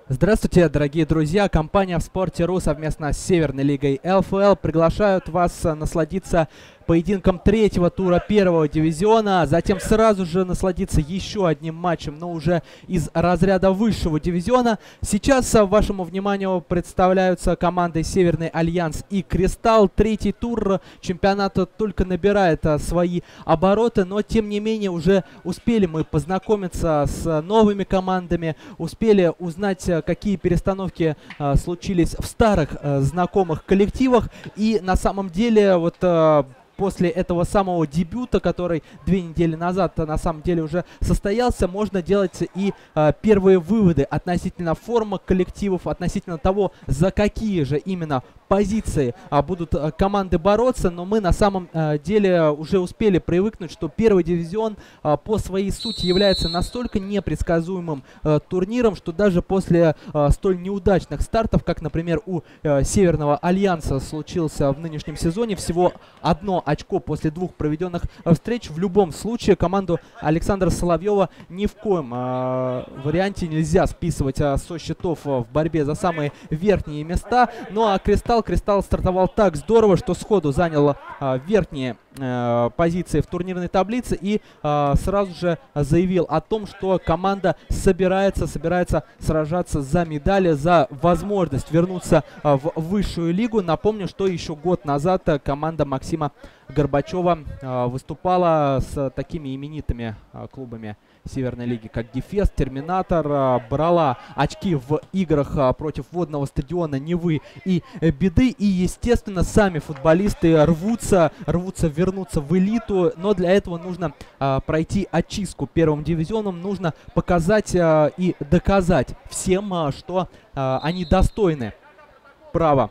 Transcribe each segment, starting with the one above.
Здравствуйте, дорогие друзья! Компания в спорте.ру совместно с Северной лигой ЛФЛ приглашают вас насладиться поединком третьего тура первого дивизиона, а затем сразу же насладиться еще одним матчем, но уже из разряда высшего дивизиона. Сейчас вашему вниманию представляются команды Северный Альянс и Кристалл. Третий тур чемпионата только набирает свои обороты, но тем не менее уже успели мы познакомиться с новыми командами, успели узнать, какие перестановки случились в старых знакомых коллективах. И на самом деле вот после этого самого дебюта, который 2 недели назад на самом деле уже состоялся, можно делать и первые выводы относительно формы коллективов, относительно того, за какие же именно позиции будут команды бороться. Но мы на самом деле уже успели привыкнуть, что первый дивизион по своей сути является настолько непредсказуемым турниром, что даже после столь неудачных стартов, как, например, у Северного Альянса случился в нынешнем сезоне, всего одно очко после 2 проведенных встреч, в любом случае команду Александра Соловьева ни в коем варианте нельзя списывать со счетов в борьбе за самые верхние места. Ну а Кристалл стартовал так здорово, что сходу занял верхние позиции в турнирной таблице и сразу же заявил о том, что команда собирается сражаться за медали, за возможность вернуться в высшую лигу. Напомню, что еще год назад команда Максима Горбачева выступала с такими именитыми клубами Северной лиги, как Гефест, Терминатор, брала очки в играх против водного стадиона Невы и Беды. И, естественно, сами футболисты рвутся вернуться в элиту, но для этого нужно пройти очистку первым дивизионом, нужно показать и доказать всем, что они достойны права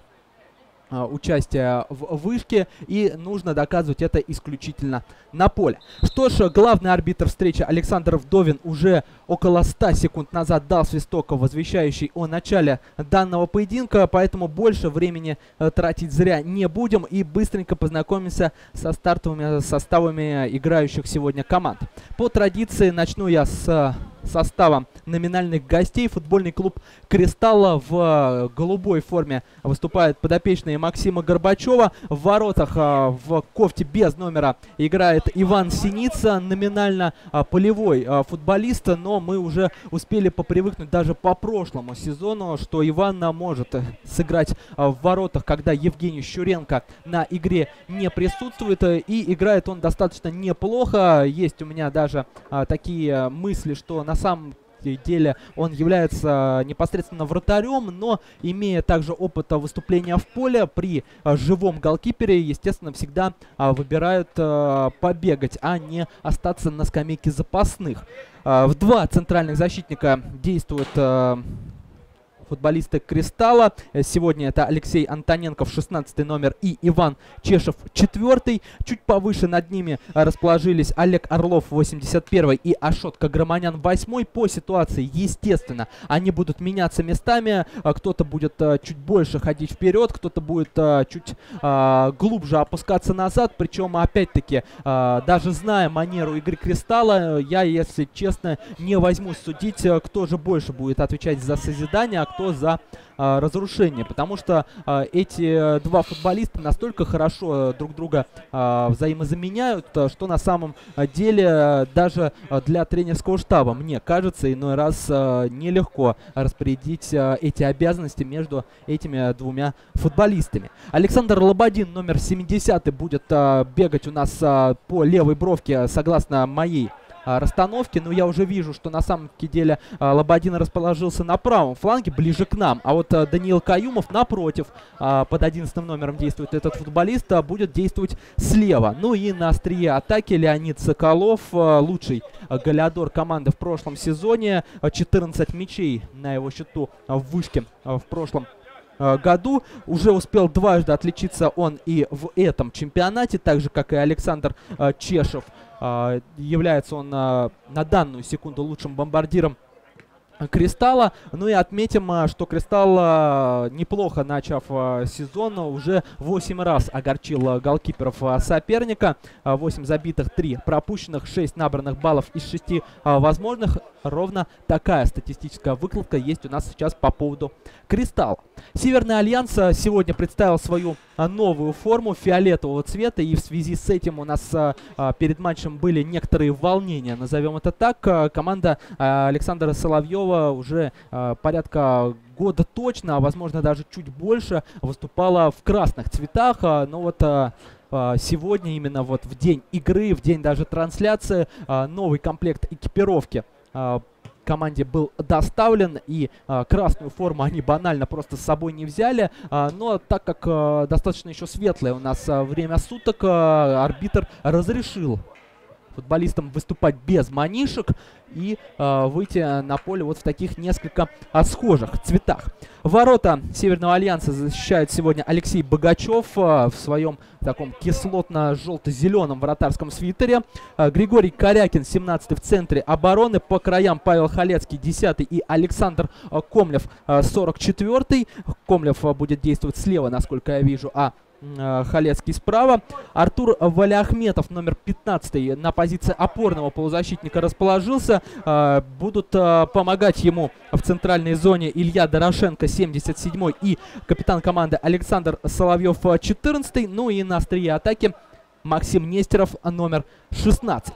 участия в вышке, и нужно доказывать это исключительно на поле. Что ж, главный арбитр встречи Александр Вдовин уже около 100 секунд назад дал свисток, возвещающий о начале данного поединка, поэтому больше времени тратить зря не будем и быстренько познакомимся со стартовыми составами играющих сегодня команд. По традиции начну я с состава номинальных гостей. Футбольный клуб «Кристалла» в голубой форме выступает подопечные Максима Горбачева. В воротах в кофте без номера играет Иван Синица, номинально полевой футболист, но мы уже успели попривыкнуть даже по прошлому сезону, что Иван может сыграть в воротах, когда Евгений Щуренко на игре не присутствует, и играет он достаточно неплохо. Есть у меня даже такие мысли, что на самом деле он является непосредственно вратарем, но имея также опыт выступления в поле, при живом голкипере, естественно, всегда выбирают побегать, а не остаться на скамейке запасных. В 2 центральных защитника действуют футболисты «Кристалла». Сегодня это Алексей Антоненков, 16 номер, и Иван Чешев, 4. Чуть повыше над ними расположились Олег Орлов, 81, и Ашот Каграманян, 8. По ситуации, естественно, они будут меняться местами. Кто-то будет чуть больше ходить вперед, кто-то будет чуть глубже опускаться назад. Причем, опять-таки, даже зная манеру игры «Кристалла», я, если честно, не возьмусь судить, кто же больше будет отвечать за созидание, а кто за разрушение, потому что эти 2 футболиста настолько хорошо друг друга взаимозаменяют, что на самом деле даже для тренерского штаба, мне кажется, иной раз нелегко распорядить эти обязанности между этими 2 футболистами. Александр Лободин, номер 70, будет бегать у нас по левой бровке, согласно моей расстановки, но я уже вижу, что на самом деле Лободин расположился на правом фланге, ближе к нам, а вот Даниил Каюмов напротив, под 11 номером действует этот футболист, будет действовать слева. Ну и на острие атаки Леонид Соколов, лучший голеадор команды в прошлом сезоне, 14 мячей на его счету в вышке в прошлом году. Уже успел дважды отличиться он и в этом чемпионате, так же как и Александр Чешев. Является он на данную секунду лучшим бомбардиром Кристалла. Ну и отметим, что Кристалл, неплохо начав сезон, уже 8 раз огорчил голкиперов соперника. 8 забитых, 3 пропущенных, 6 набранных баллов из 6 возможных. Ровно такая статистическая выкладка есть у нас сейчас по поводу Кристалла. Северный Альянс сегодня представил свою новую форму фиолетового цвета, и в связи с этим у нас перед матчем были некоторые волнения, назовем это так. Команда Александра Соловьева уже порядка года точно, а возможно даже чуть больше, выступала в красных цветах. Но вот сегодня, именно вот в день игры, в день даже трансляции, новый комплект экипировки команде был доставлен, и красную форму они банально просто с собой не взяли. Но так как достаточно еще светлое у нас время суток, арбитр разрешил футболистам выступать без манишек и выйти на поле вот в таких несколько схожих цветах. Ворота Северного Альянса защищает сегодня Алексей Богачев в своем таком кислотно-желто-зеленом вратарском свитере. Григорий Корякин, 17-й в центре обороны. По краям Павел Халецкий, 10-й, и Александр Комлев, 44-й. Комлев будет действовать слева, насколько я вижу, а Халецкий справа. Артур Валиахметов, номер 15, на позиции опорного полузащитника расположился. Будут помогать ему в центральной зоне Илья Дорошенко, 77-й, и капитан команды Александр Соловьев, 14-й. Ну и на острие атаки Максим Нестеров, номер 16.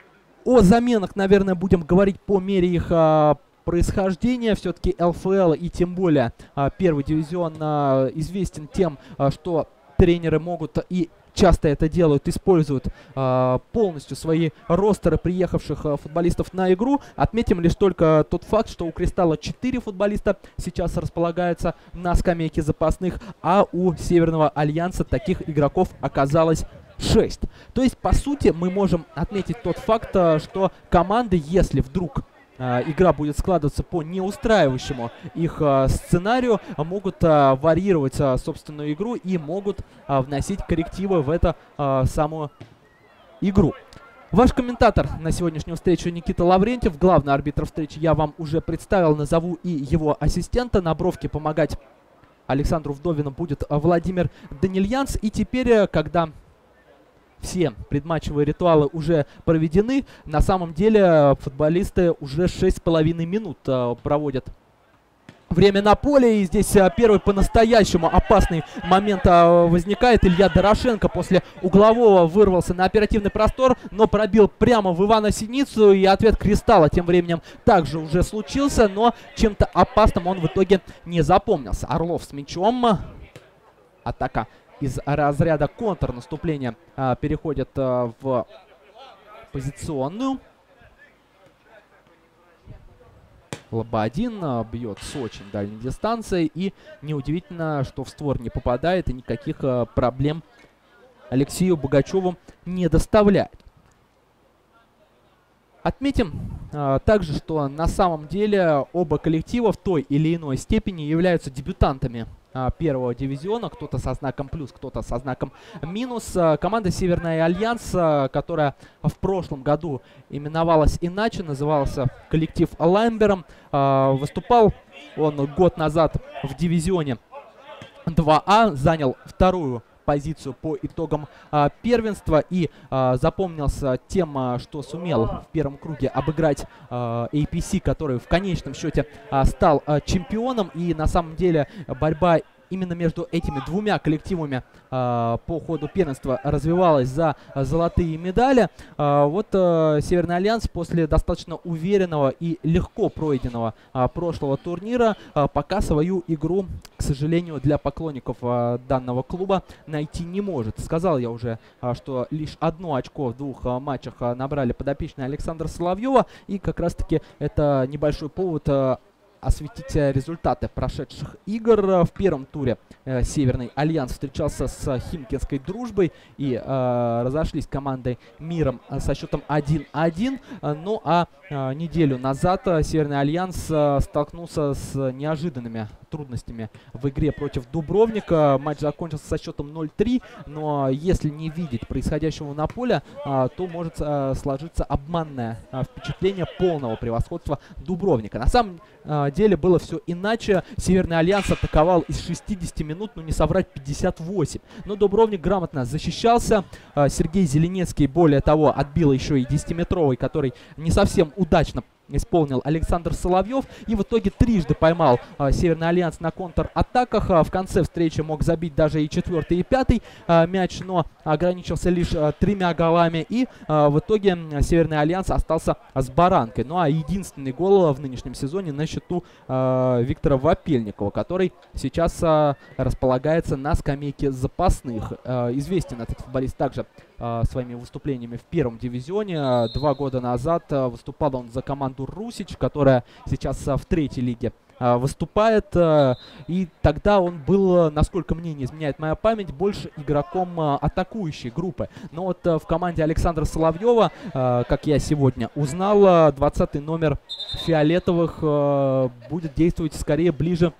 О заменах, наверное, будем говорить по мере их происхождения. Все-таки ЛФЛ и тем более первый дивизион известен тем, что тренеры могут, и часто это делают, используют полностью свои ростеры приехавших футболистов на игру. Отметим лишь только тот факт, что у Кристалла 4 футболиста сейчас располагаются на скамейке запасных, а у Северного Альянса таких игроков оказалось 6. То есть, по сути, мы можем отметить тот факт, что команды, если вдруг игра будет складываться по неустраивающему их сценарию, могут варьировать собственную игру и могут вносить коррективы в эту самую игру. Ваш комментатор на сегодняшнюю встречу Никита Лаврентьев, главный арбитр встречи я вам уже представил, назову и его ассистента. На бровке помогать Александру Вдовину будет Владимир Данильянс. И теперь, когда все предматчевые ритуалы уже проведены, на самом деле футболисты уже 6,5 минут проводят время на поле. И здесь первый по-настоящему опасный момент возникает. Илья Дорошенко после углового вырвался на оперативный простор, но пробил прямо в Ивана Синицу. И ответ Кристалла тем временем также уже случился, но чем-то опасным он в итоге не запомнился. Орлов с мячом. Атака из разряда контрнаступления переходит в позиционную. Лободин бьет с очень дальней дистанции. И неудивительно, что в створ не попадает и никаких проблем Алексею Богачеву не доставляет. Отметим также, что на самом деле оба коллектива в той или иной степени являются дебютантами первого дивизиона. Кто-то со знаком плюс, кто-то со знаком минус. Команда Северный Альянс, которая в прошлом году именовалась иначе, назывался коллектив Лаймбером. Выступал он год назад в дивизионе 2А, занял вторую позицию по итогам первенства и запомнился тем, что сумел в первом круге обыграть APC, который в конечном счете стал чемпионом. И на самом деле борьба именно между этими двумя коллективами по ходу первенства развивалась за золотые медали. Вот Северный Альянс после достаточно уверенного и легко пройденного прошлого турнира пока свою игру, к сожалению, для поклонников данного клуба найти не может. Сказал я уже, что лишь 1 очко в 2 матчах набрали подопечные Александра Соловьева, и как раз-таки это небольшой повод осветить результаты прошедших игр. В первом туре Северный Альянс встречался с Химкинской Дружбой и разошлись командой миром со счетом 1-1. Ну а неделю назад Северный Альянс столкнулся с неожиданными трудностями в игре против Дубровника. Матч закончился со счетом 0-3, но если не видеть происходящего на поле, то может сложиться обманное впечатление полного превосходства Дубровника. На самом деле было все иначе. Северный Альянс атаковал из 60 минут, ну не соврать, 58. Но Дубровник грамотно защищался. Сергей Зеленецкий, более того, отбил еще и 10-метровый, который не совсем удачно исполнил Александр Соловьев, и в итоге трижды поймал Северный Альянс на контр-атаках. В конце встречи мог забить даже и 4-й, и 5-й мяч, но ограничился лишь 3 голами, и в итоге Северный Альянс остался с баранкой. Ну а единственный гол в нынешнем сезоне на счету Виктора Вапельникова, который сейчас располагается на скамейке запасных. Известен этот футболист также своими выступлениями в первом дивизионе. 2 года назад выступал он за команду Русич, которая сейчас в третьей лиге выступает. И тогда он был, насколько мне не изменяет моя память, больше игроком атакующей группы. Но вот в команде Александра Соловьева, как я сегодня узнал, 20-й номер фиолетовых будет действовать скорее ближе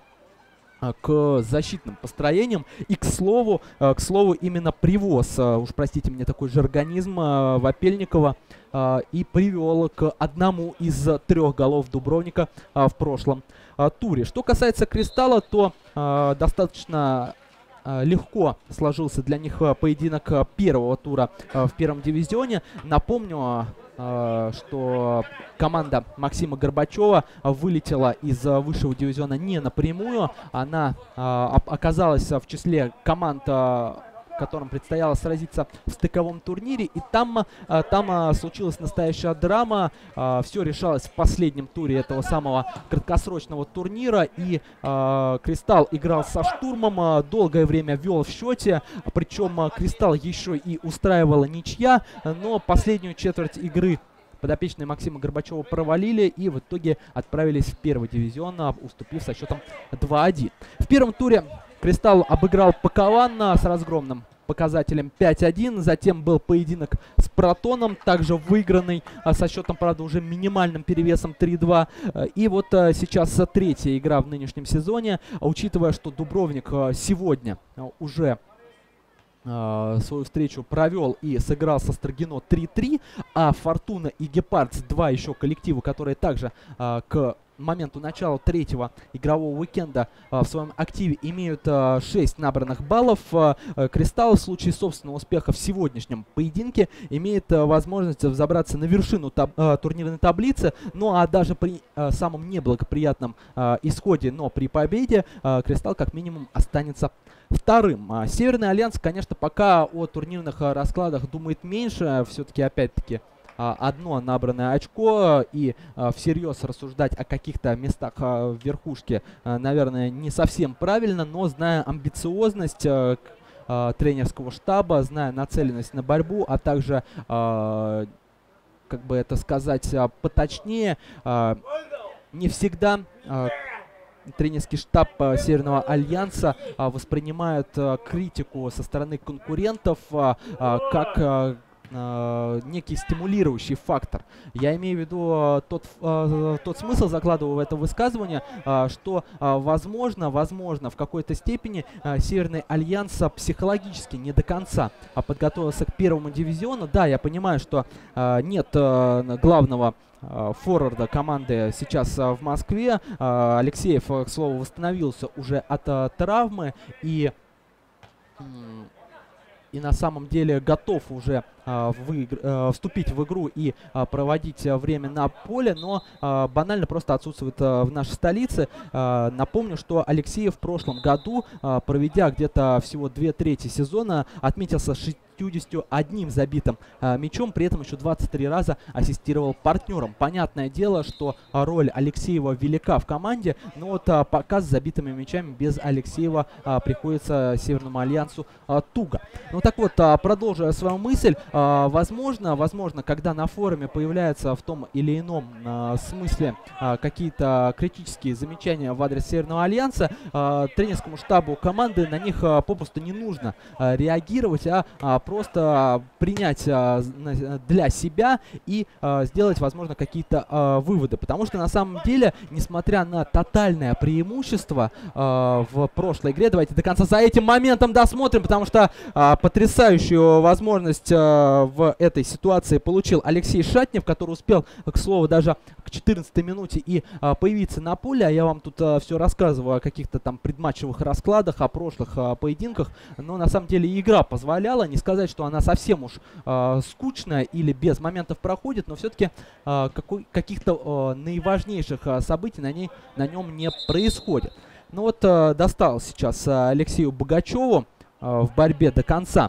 к защитным построениям. И, к слову, именно привоз, уж простите мне такой жаргонизм, Вапельникова и привел к одному из 3 голов Дубровника в прошлом туре. Что касается Кристалла, то достаточно легко сложился для них поединок первого тура в первом дивизионе. Напомню, что команда Максима Горбачева вылетела из высшего дивизиона не напрямую. Она оказалась в числе команд, которым предстояло сразиться в стыковом турнире. И там случилась настоящая драма. Все решалось в последнем туре этого самого краткосрочного турнира. И Кристалл играл со Штурмом, долгое время вел в счете. Причем Кристалл еще и устраивала ничья. Но последнюю четверть игры подопечные Максима Горбачева провалили и в итоге отправились в первый дивизион, уступив со счетом 2-1. В первом туре Кристалл обыграл Пакован с разгромным показателем 5-1. Затем был поединок с Протоном, также выигранный со счетом, правда, уже минимальным перевесом 3-2. И вот сейчас третья игра в нынешнем сезоне. Учитывая, что Дубровник сегодня уже свою встречу провел и сыграл со Строгино 3-3, а Фортуна и Гепардс, 2 еще коллектива, которые также к моменту начала третьего игрового уикенда в своем активе имеют 6 набранных баллов. Кристалл в случае собственного успеха в сегодняшнем поединке имеет возможность взобраться на вершину турнирной таблицы. Ну а даже при самом неблагоприятном исходе, но при победе, Кристалл как минимум останется вторым. Северный Альянс, конечно, пока о турнирных раскладах думает меньше. Все-таки, опять-таки, одно набранное очко, и всерьез рассуждать о каких-то местах в верхушке, наверное, не совсем правильно, но зная амбициозность тренерского штаба, зная нацеленность на борьбу, а также, как бы это сказать поточнее, не всегда тренерский штаб Северного Альянса воспринимает критику со стороны конкурентов как некий стимулирующий фактор. Я имею в виду тот смысл, закладываю в это высказывание, что возможно, в какой-то степени Северный Альянс психологически не до конца подготовился к первому дивизиону. Да, я понимаю, что нет главного форварда команды сейчас в Москве. Алексеев, к слову, восстановился уже от травмы и на самом деле готов уже вступить в игру и проводить время на поле, но банально просто отсутствует в нашей столице. Напомню, что Алексеев в прошлом году, проведя где-то всего 2/3 сезона, отметился 61 забитым мячом, при этом еще 23 раза ассистировал партнерам. Понятное дело, что роль Алексеева велика в команде, но вот пока с забитыми мячами без Алексеева приходится Северному Альянсу туго. Ну так вот, продолжая свою мысль, возможно, когда на форуме появляются в том или ином смысле какие-то критические замечания в адрес Северного Альянса, тренерскому штабу команды на них попросту не нужно реагировать, а просто принять для себя и сделать, возможно, какие-то выводы. Потому что на самом деле, несмотря на тотальное преимущество в прошлой игре, давайте до конца за этим моментом досмотрим, потому что потрясающую возможность в этой ситуации получил Алексей Шатнев, который успел, к слову, даже к 14-й минуте и появиться на поле. А я вам тут все рассказываю о каких-то там предматчевых раскладах, о прошлых поединках. Но на самом деле игра позволяла. Не сказать, что она совсем уж скучная или без моментов проходит, но все-таки каких-то наиважнейших событий на нем не происходит. Ну вот достал сейчас Алексею Богачеву в борьбе до конца.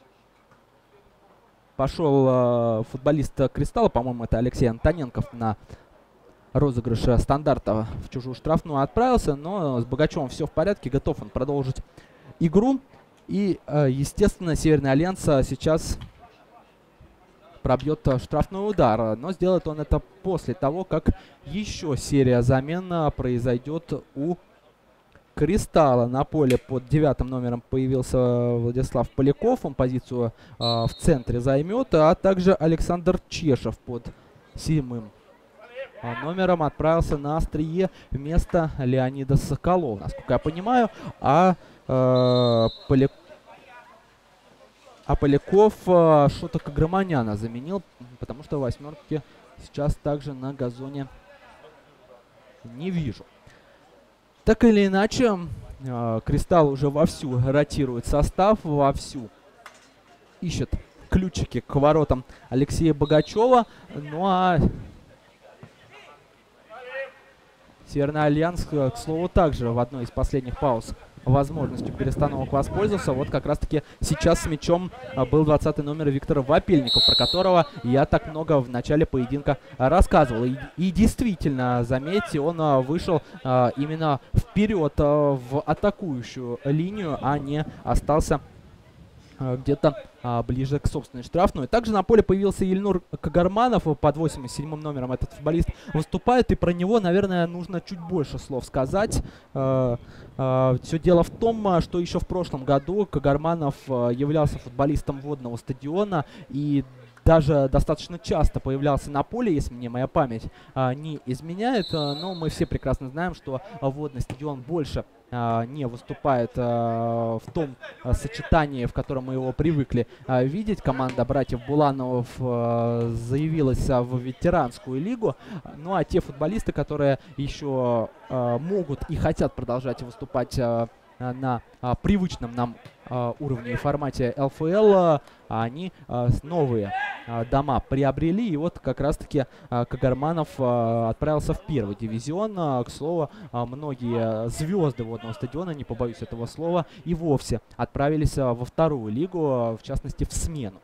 Пошел футболист Кристалла, по-моему, это Алексей Антоненков, на розыгрыш стандарта в чужую штрафную отправился, но с Богачевым все в порядке, готов он продолжить игру. И, естественно, Северный Альянс сейчас пробьет штрафной удар, но сделает он это после того, как еще серия замен произойдет у Кристалла. На поле под 9-м номером появился Владислав Поляков, он позицию в центре займет, а также Александр Чешев под 7-м номером отправился на острие вместо Леонида Соколова, насколько я понимаю. Поляков Шота Каграманяна заменил, потому что восьмерки сейчас также на газоне не вижу. Так или иначе, Кристалл уже вовсю ротирует состав, вовсю ищет ключики к воротам Алексея Богачева. Ну а Северный Альянс, к слову, также в одной из последних пауз возможностью перестановок воспользовался. Вот как раз-таки сейчас с мячом был 20-й номер Виктор Вапельников, про которого я так много в начале поединка рассказывал. И действительно, заметьте, он вышел именно вперед в атакующую линию, а не остался где-то ближе к собственной штрафной. Также на поле появился Ильнур Кагарманов под 87-м номером. Этот футболист выступает, и про него, наверное, нужно чуть больше слов сказать. Все дело в том, что еще в прошлом году Кагарманов являлся футболистом водного стадиона и даже достаточно часто появлялся на поле, если мне моя память не изменяет. Но мы все прекрасно знаем, что водный стадион больше не выступает в том сочетании, в котором мы его привыкли видеть. Команда братьев Булановых заявилась в ветеранскую лигу. Ну а те футболисты, которые еще могут и хотят продолжать выступать на привычном нам уровне и формате ЛФЛ, они новые дома приобрели. И вот как раз-таки Кагарманов отправился в первый дивизион. К слову, многие звезды водного стадиона, не побоюсь этого слова, и вовсе отправились во вторую лигу, в частности в смену.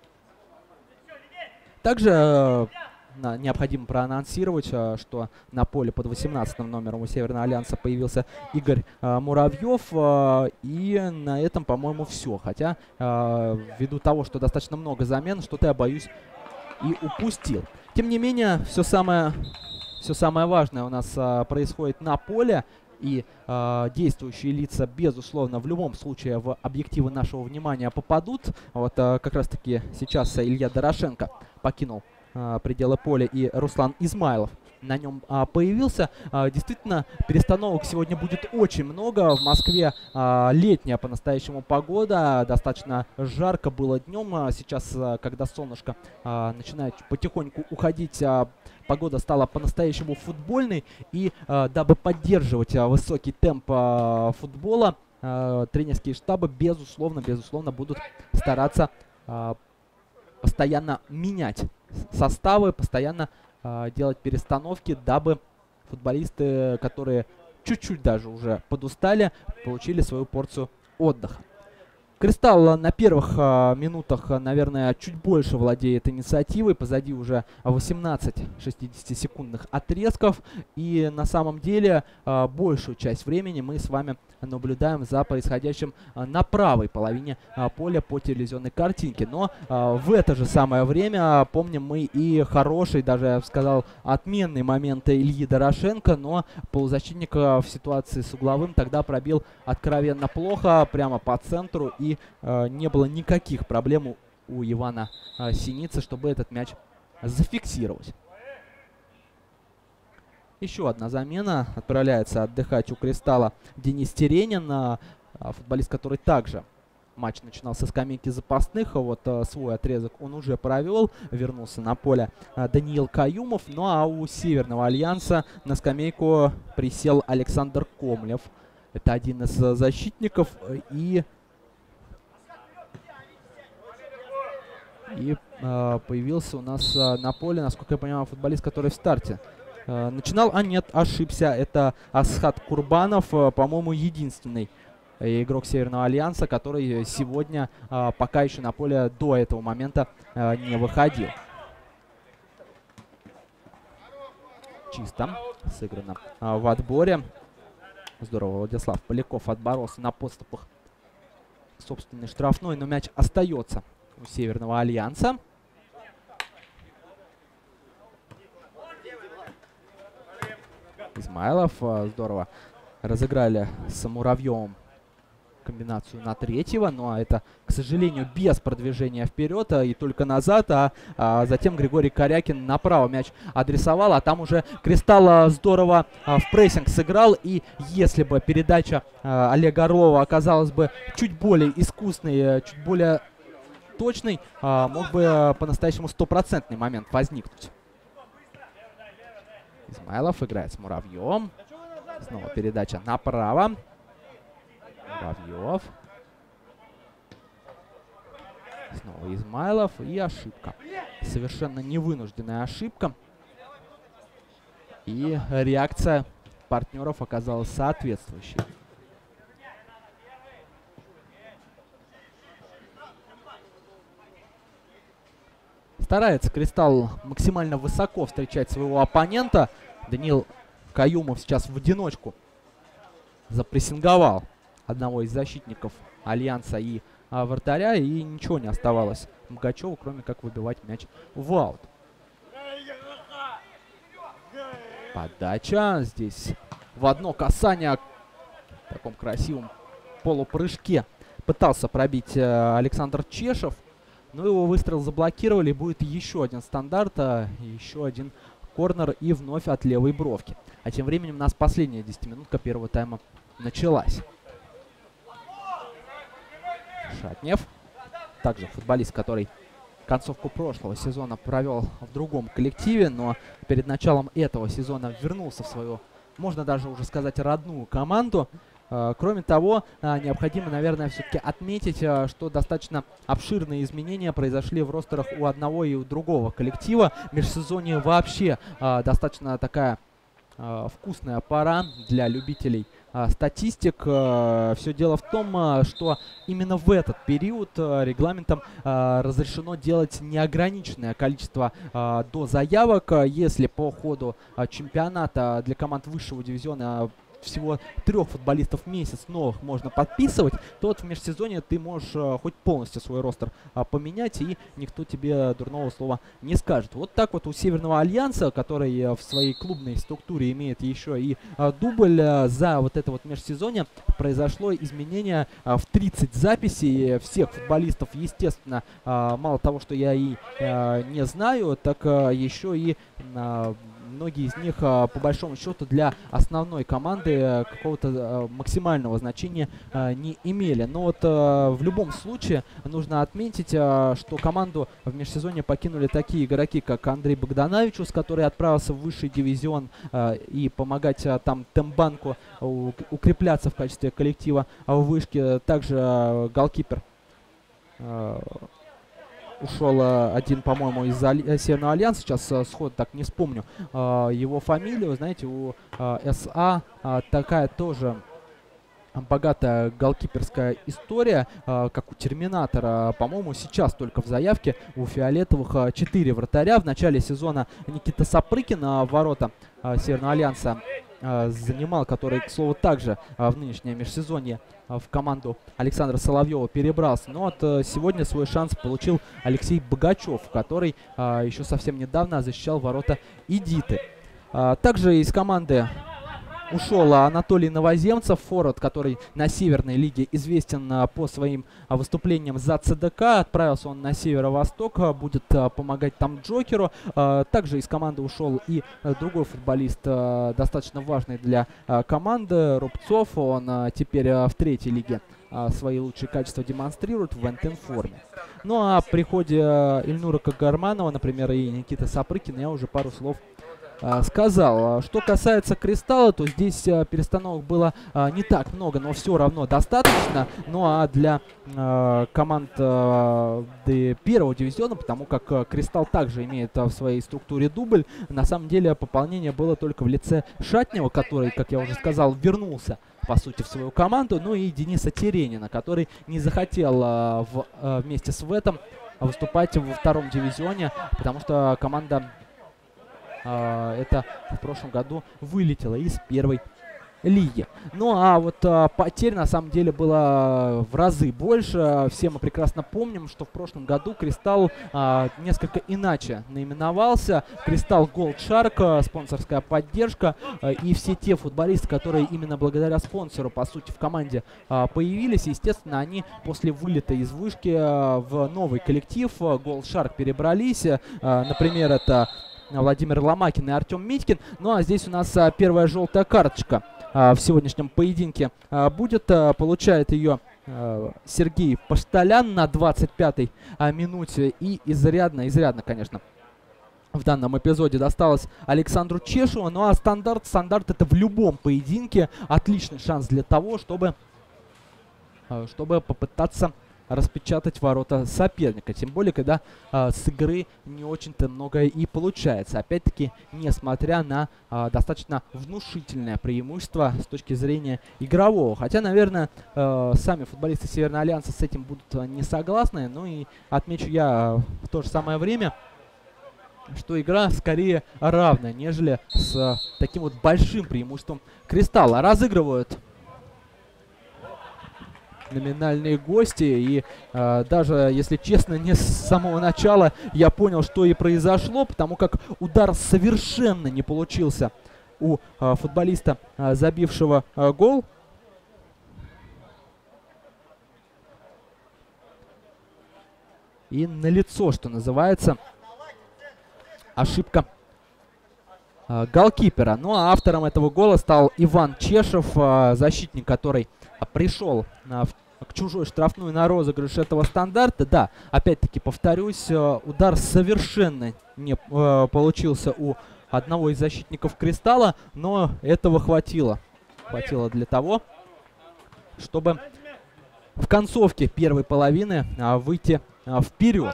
Также необходимо проанонсировать, что на поле под 18-м номером у Северного Альянса появился Игорь Муравьев. И на этом, по-моему, все. Хотя, ввиду того, что достаточно много замен, что-то я боюсь и упустил. Тем не менее, все самое важное у нас происходит на поле. И действующие лица, безусловно, в любом случае в объективы нашего внимания попадут. Вот как раз-таки сейчас Илья Дорошенко покинул пределы поля, и Руслан Измайлов на нем появился. Действительно, перестановок сегодня будет очень много. В Москве летняя по-настоящему погода. Достаточно жарко было днем. Сейчас, когда солнышко начинает потихоньку уходить, погода стала по-настоящему футбольной. И дабы поддерживать высокий темп футбола, тренерские штабы, безусловно, будут стараться постоянно менять составы, постоянно делать перестановки, дабы футболисты, которые чуть-чуть даже уже подустали, получили свою порцию отдыха. Кристалл на первых минутах, наверное, чуть больше владеет инициативой. Позади уже 18 60-секундных отрезков. И на самом деле большую часть времени мы с вами наблюдаем за происходящим на правой половине поля по телевизионной картинке. Но в это же самое время помним мы и хороший, даже я бы сказал, отменный момент Ильи Дорошенко. Но полузащитник в ситуации с угловым тогда пробил откровенно плохо, прямо по центру. И не было никаких проблем у Ивана Синицы, чтобы этот мяч зафиксировать. Еще одна замена. Отправляется отдыхать у «Кристалла» Денис Теренин, футболист, который также матч начинал со скамейки запасных. Вот свой отрезок он уже провел. Вернулся на поле Даниил Каюмов. Ну а у Северного Альянса на скамейку присел Александр Комлев. Это один из защитников. И появился у нас на поле, насколько я понимаю, футболист, который в старте начинал. А нет, ошибся. Это Асхат Курбанов, по-моему, единственный игрок Северного Альянса, который сегодня пока еще на поле до этого момента не выходил. Чисто сыграно в отборе. Здорово, Владислав Поляков отборолся на подступах собственной штрафной, но мяч остается у Северного Альянса. Измайлов здорово разыграли с Муравьевым комбинацию на третьего, но это, к сожалению, без продвижения вперед и только назад, а затем Григорий Корякин направо мяч адресовал, а там уже «Кристалл» здорово в прессинг сыграл, и если бы передача Олега Орлова оказалась бы чуть более искусной, чуть более точной, мог бы по-настоящему стопроцентный момент возникнуть. Измайлов играет с Муравьевым. Снова передача направо. Муравьев. Снова Измайлов. И ошибка. Совершенно невынужденная ошибка. И реакция партнеров оказалась соответствующей. Старается «Кристалл» максимально высоко встречать своего оппонента. Даниил Каюмов сейчас в одиночку запрессинговал одного из защитников Альянса и вратаря. И ничего не оставалось Мгачеву, кроме как выбивать мяч в аут. Подача. Здесь в одно касание в таком красивом полупрыжке пытался пробить Александр Чешев. Но его выстрел заблокировали. Будет еще один стандарт, еще один корнер и вновь от левой бровки. А тем временем у нас последняя 10-минутка первого тайма началась. Шатнев. Также футболист, который концовку прошлого сезона провел в другом коллективе, но перед началом этого сезона вернулся в свою, можно даже уже сказать, родную команду. Кроме того, необходимо, наверное, все-таки отметить, что достаточно обширные изменения произошли в ростерах у одного и у другого коллектива. Межсезонье вообще достаточно такая вкусная пора для любителей статистик. Все дело в том, что именно в этот период регламентом разрешено делать неограниченное количество дозаявок. Если по ходу чемпионата для команд высшего дивизиона всего 3 футболистов в месяц новых можно подписывать, то вот в межсезонье ты можешь хоть полностью свой ростер поменять, и никто тебе дурного слова не скажет. Вот так вот у Северного Альянса, который в своей клубной структуре имеет еще и дубль, за вот это вот межсезонье произошло изменение в 30 записей всех футболистов. Естественно, мало того, что я и не знаю, так еще и многие из них, по большому счету, для основной команды какого-то максимального значения не имели. Но вот в любом случае нужно отметить, что команду в межсезонье покинули такие игроки, как Андрей Богдановичус, который отправился в высший дивизион и помогать там Тембанку укрепляться в качестве коллектива в вышке. Также голкипер ушел один, по-моему, из Северного Альянса. Сейчас сходу так не вспомню его фамилию. Знаете, у СА такая тоже богатая голкиперская история, как у Терминатора. По-моему, сейчас только в заявке у фиолетовых 4 вратаря. В начале сезона Никита Сапрыкин ворота Северного Альянса занимал, который, к слову, также в нынешнее межсезонье в команду Александра Соловьева перебрался. Но вот сегодня свой шанс получил Алексей Богачев, который еще совсем недавно защищал ворота Идиты. Также из команды ушел Анатолий Новоземцев, форвард, который на Северной лиге известен по своим выступлениям за ЦДК. Отправился он на северо-восток, будет помогать там Джокеру. Также из команды ушел и другой футболист, достаточно важный для команды, Рубцов. Он теперь в третьей лиге свои лучшие качества демонстрирует в НТН-форме. Ну а о приходе Ильнура Кагарманова, например, и Никиты Сапрыкина я уже пару слов сказал. Что касается Кристалла, то здесь перестановок было не так много, но все равно достаточно. Ну а для команд первого дивизиона, потому как Кристалл также имеет в своей структуре дубль, на самом деле пополнение было только в лице Шатнева, который, как я уже сказал, вернулся по сути в свою команду, ну и Дениса Теренина, который не захотел вместе с Ветом выступать во втором дивизионе, потому что команда это в прошлом году вылетела из первой лиги. Ну а вот потерь на самом деле было в разы больше. Все мы прекрасно помним, что в прошлом году Кристалл несколько иначе наименовался. Кристалл Gold Shark, спонсорская поддержка. И все те футболисты, которые именно благодаря спонсору, по сути, в команде появились, естественно, они после вылета из вышки в новый коллектив Gold Shark перебрались. Например, это Владимир Ломакин и Артем Митькин. Ну а здесь у нас первая желтая карточка в сегодняшнем поединке будет. Получает ее Сергей Пашталян на 25-й минуте. И изрядно, конечно, в данном эпизоде досталось Александру Чешеву. Ну а стандарт это в любом поединке отличный шанс для того, чтобы попытаться распечатать ворота соперника. Тем более, когда с игры не очень-то многое и получается. Опять-таки, несмотря на достаточно внушительное преимущество с точки зрения игрового. Хотя, наверное, сами футболисты Северного Альянса с этим будут не согласны. Ну и отмечу я в то же самое время, что игра скорее равная, нежели с таким вот большим преимуществом Кристалла. Разыгрывают номинальные гости, и даже, если честно, не с самого начала я понял, что и произошло, потому как удар совершенно не получился у футболиста, забившего гол. И налицо, что называется, ошибка голкипера. Ну а автором этого гола стал Иван Чешев, защитник, который пришел к чужой штрафной на розыгрыш этого стандарта. Да, опять-таки повторюсь, удар совершенно не получился у одного из защитников Кристалла, но этого хватило. Хватило для того, чтобы в концовке первой половины выйти вперед.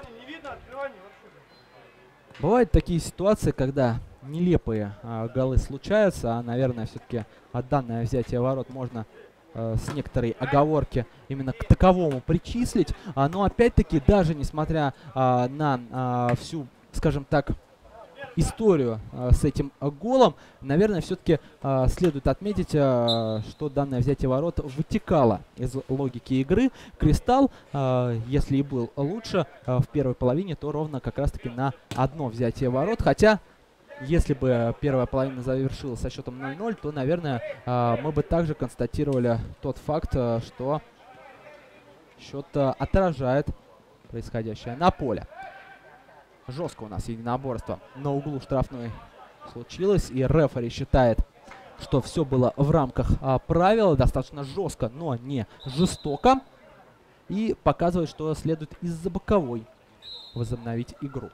Бывают такие ситуации, когда нелепые голы случаются, а, наверное, все-таки данное взятие ворот можно с некоторой оговорки именно к таковому причислить. Но опять-таки, даже несмотря на всю, скажем так, историю с этим голом, наверное, все-таки следует отметить, что данное взятие ворот вытекало из логики игры. Кристалл, если и был лучше в первой половине, то ровно как раз-таки на одно взятие ворот. Хотя, если бы первая половина завершилась со счетом 0-0, то, наверное, мы бы также констатировали тот факт, что счет отражает происходящее на поле. Жестко у нас единоборство на углу штрафной случилось, и рефери считает, что все было в рамках правил, достаточно жестко, но не жестоко, и показывает, что следует из-за боковой возобновить игру.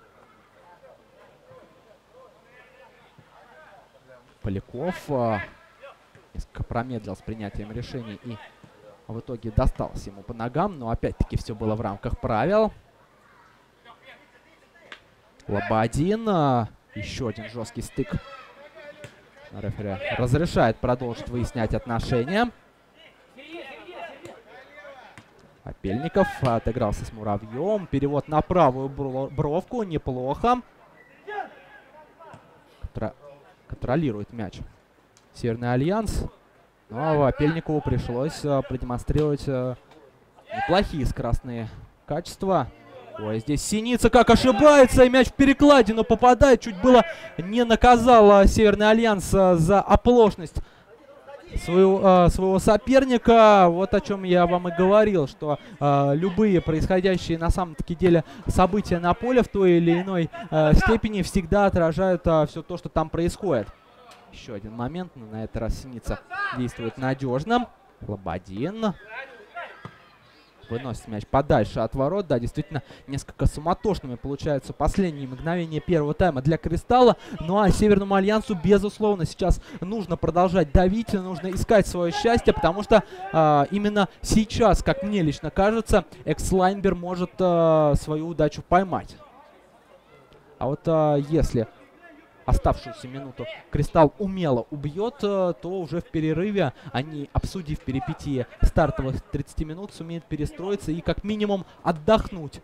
Поляков несколько промедлил с принятием решений и в итоге достался ему по ногам, но опять-таки все было в рамках правил. Лободин. Еще один жесткий стык. Рефери разрешает продолжить выяснять отношения. Апельников отыгрался с Муравьем. Перевод на правую бровку. Неплохо. Контролирует мяч Северный Альянс. Но Апельникову пришлось продемонстрировать неплохие скоростные качества. Ой, здесь Синица как ошибается, и мяч в перекладину попадает. Чуть было не наказал Северный Альянс за оплошность своего соперника. Вот о чем я вам и говорил, что любые происходящие на самом-таки деле события на поле в той или иной степени всегда отражают все то, что там происходит. Еще один момент, но на этот раз Синица действует надежно. Лободин выносит мяч подальше от ворот. Да, действительно, несколько суматошными получаются последние мгновения первого тайма для Кристалла. Ну а Северному Альянсу, безусловно, сейчас нужно продолжать давить, нужно искать свое счастье, потому что именно сейчас, как мне лично кажется, экс-Лайнбер может свою удачу поймать. А вот если оставшуюся минуту Кристалл умело убьет, то уже в перерыве они, обсудив перипетии стартовых 30 минут, сумеют перестроиться и как минимум отдохнуть.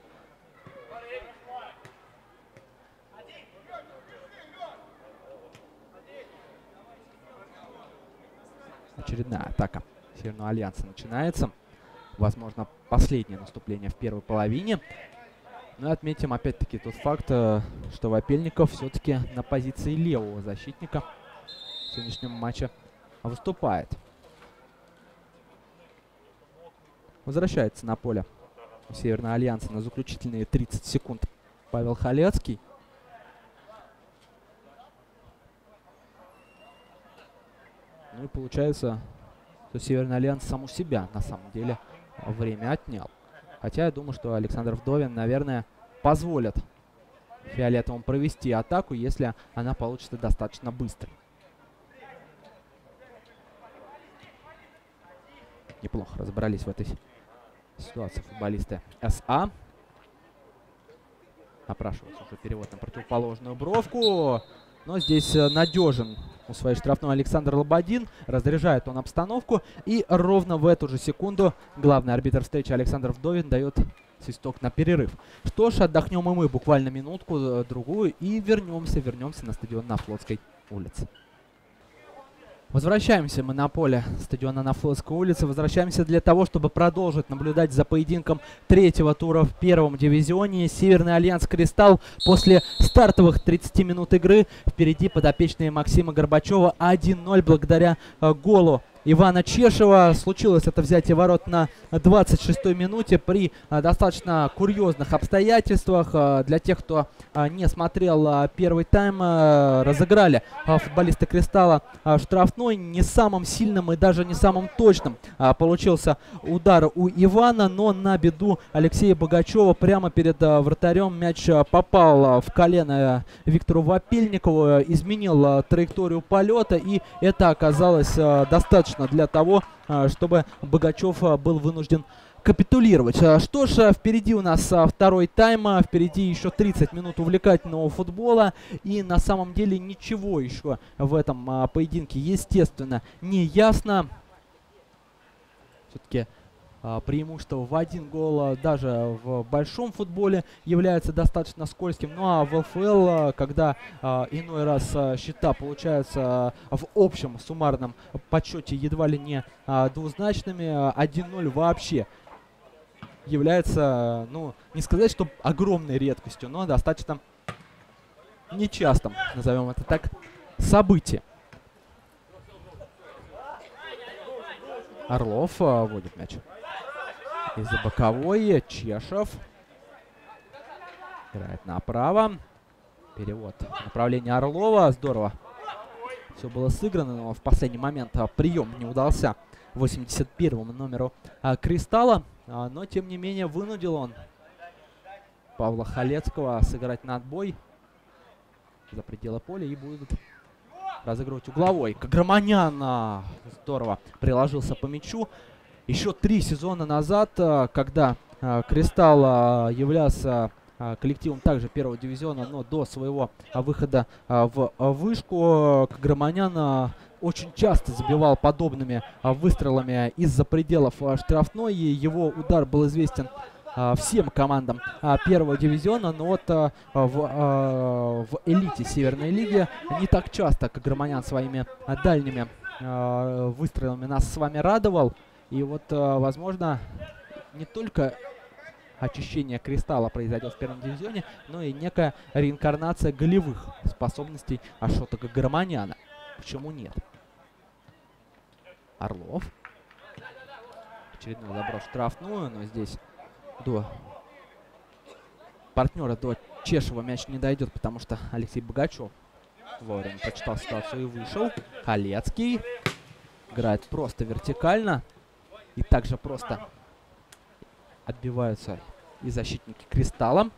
Очередная атака Северного Альянса начинается. Возможно, последнее наступление в первой половине. Ну и отметим опять-таки тот факт, что Вапельников все-таки на позиции левого защитника в сегодняшнем матче выступает. Возвращается на поле Северного Альянса на заключительные 30 секунд Павел Халецкий. Ну и получается, что Северный Альянс сам у себя на самом деле время отнял. Хотя я думаю, что Александр Вдовин, наверное, позволит фиолетовым провести атаку, если она получится достаточно быстро. Неплохо разобрались в этой ситуации футболисты СА. Напрашивается уже перевод на противоположную бровку. Но здесь надежен у своей штрафной Александр Лободин. Разряжает он обстановку. И ровно в эту же секунду главный арбитр встречи Александр Вдовин дает свисток на перерыв. Что ж, отдохнем и мы буквально минутку-другую и вернемся на стадион на Флотской улице. Возвращаемся мы на поле стадиона на Флотской улице. Возвращаемся для того, чтобы продолжить наблюдать за поединком третьего тура в первом дивизионе. Северный Альянс Кристалл после стартовых 30 минут игры. Впереди подопечные Максима Горбачева 1-0 благодаря голу Ивана Чешева. Случилось это взятие ворот на 26-й минуте при достаточно курьезных обстоятельствах. Для тех, кто не смотрел первый тайм, разыграли футболисты Кристалла штрафной. Не самым сильным и даже не самым точным получился удар у Ивана, но на беду Алексея Богачева прямо перед вратарем мяч попал в колено Виктору Вапельникову, изменил траекторию полета, и это оказалось достаточно для того, чтобы Богачев был вынужден капитулировать. Что ж, впереди у нас второй тайм, впереди еще 30 минут увлекательного футбола, и на самом деле ничего еще в этом поединке, естественно, не ясно. Все-таки преимущество в один гол даже в большом футболе является достаточно скользким. Ну а в ЛФЛ, когда иной раз счета получаются в общем суммарном подсчете едва ли не двузначными, 1-0 вообще является, ну, не сказать, что огромной редкостью, но достаточно нечастым, назовем это так, событием. Орлов вводит мяч из-за боковой. Чешев играет направо. Перевод в направлении Орлова. Здорово все было сыграно, но в последний момент прием не удался 81-му номеру Кристалла. Но, тем не менее, вынудил он Павла Халецкого сыграть на отбой за пределы поля и будет разыгрывать угловой. Каграманян здорово приложился по мячу. Еще 3 сезона назад, когда Кристалл являлся коллективом также первого дивизиона, но до своего выхода в вышку, Каграманян очень часто забивал подобными выстрелами из-за пределов штрафной. Его удар был известен всем командам первого дивизиона, но вот в элите Северной лиги не так часто Каграманян своими дальними выстрелами нас с вами радовал. И вот, возможно, не только очищение Кристалла произойдет в первом дивизионе, но и некая реинкарнация голевых способностей Ашота Каграманяна. Почему нет? Орлов. Очередной заброс в штрафную, но здесь до партнера, до Чешева мяч не дойдет, потому что Алексей Богачев вовремя прочитал ситуацию и вышел. Халецкий играет просто вертикально. И также просто отбиваются и защитники Кристалла.